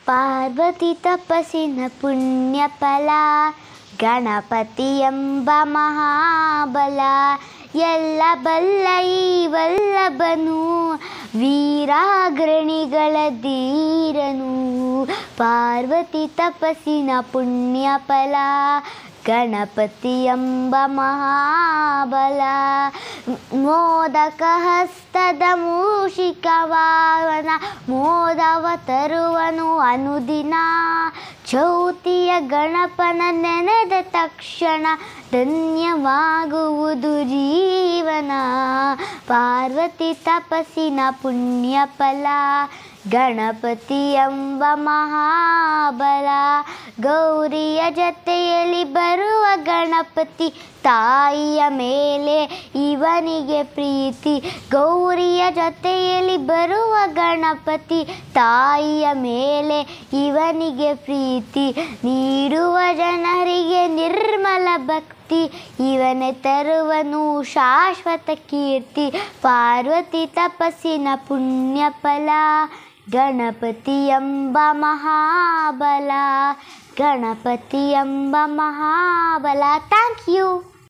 ಪಾರ್ವತಿ ತಪಸ್ಸಿನ ಪುಣ್ಯ ಫಲ ಗಣಪತಿ ಎಂಬ ಮಹಾಬಲ. ಎಲ್ಲ ಬಲ್ಲ ಈ ವಲ್ಲಭನು ವೀರಾಗ್ರಣಿಗಳ ಧೀರನು. ಪಾರ್ವತಿ ತಪಸ್ಸಿನ ಪುಣ್ಯ ಫಲ ಗಣಪತಿ ಎಂಬ ಮಹಾಬಲ. ಮೋದಕ ಹಸ್ತದ ಮೂಷಿಕ ವಾಹನ ಮೋದವ ತರುವನು ಅನುದಿನ. ಚೌತಿಯ ಗಣಪನ ನೆನೆದ ತಕ್ಷಣ ಧನ್ಯವಾಗುವುದು ಜೀವನ. ಪಾರ್ವತಿ ತಪಸ್ಸಿನ ಪುಣ್ಯ ಫಲ ಗಣಪತಿ ಎಂಬ ಮಹಾಬಲ. ಗೌರಿಯ ಜೊತೆಯಲ್ಲಿ ಬರುವ ಗಣಪತಿ ತಾಯಿಯ ಮೇಲೆ ಇವನಿಗೆ ಪ್ರೀತಿ. ಗೌರಿಯ ಜೊತೆಯಲ್ಲಿ ಬರುವ ಗಣಪತಿ ತಾಯಿಯ ಮೇಲೆ ಇವನಿಗೆ ಪ್ರೀತಿ. ನೀಡುವ ಜನರಿಗೆ ನಿರ್ಮಲ ಭಕ್ತಿ ಇವನೇ ತರುವನು ಶಾಶ್ವತ ಕೀರ್ತಿ. ಪಾರ್ವತಿ ತಪಸ್ಸಿನ ಪುಣ್ಯ ಫಲ ಗಣಪತಿ ಎಂಬ ಮಹಾಬಲ. ಗಣಪತಿ ಎಂಬ ಮಹಾಬಲ. Thank you.